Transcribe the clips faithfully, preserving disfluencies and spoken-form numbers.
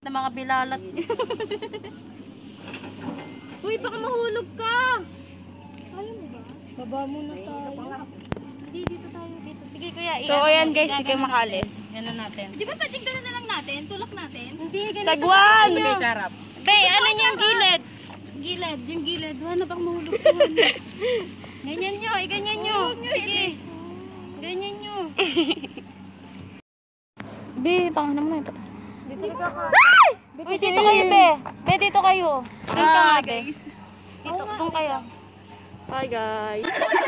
Na mga bilalat. Uy, baka mahulog ka. Ayaw mo ba? Baba mo na tayo. Hindi, dito tayo. Dito. Sige, kuya. So, ayan guys, di kayo makalis. Yan na natin. Di ba pwedeng gano'n na lang natin? Tulak natin? Hindi, ganito. Sagwan! Sige, sarap. Be, ano niyo yung gilid? Gilid, yung gilid. Wala bang mahulog ka. Ganyan nyo, iganyan nyo. Sige. Ganyan nyo. Be, tangan naman na ito. Dito ka. Uy, dito kayo, be. Be, dito kayo. Doon ka nga, guys. Dito, doon kayo. Hi guys.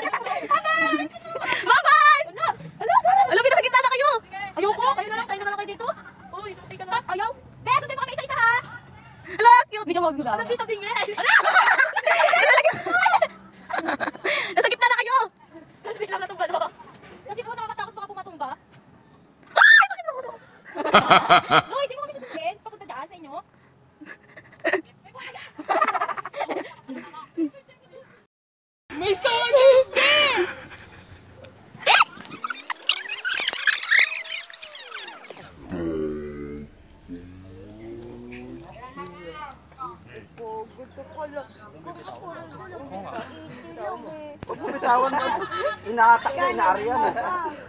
Bakit? Alam mo, nasa gitna na kayo! Ayoko, kayo na lang, kayo na lang kayo dito. Uy, sutay ka na. Ayaw. Be, sundin mo kami isa-isa ha! Hala, cute! Hindi ka magulala. Alam, dito din eh! Hala! Nasa gitna na kayo! Kasi biglang natumba no? Kasi po nakakatakot baka pumatumba. Ay! Nakita mo no? No, hindi mo kami susundin. Papunta dyan sa inyo. May buhaya! May sound! Huwag mo bitawan ka. Inahatak na, inaarya mo.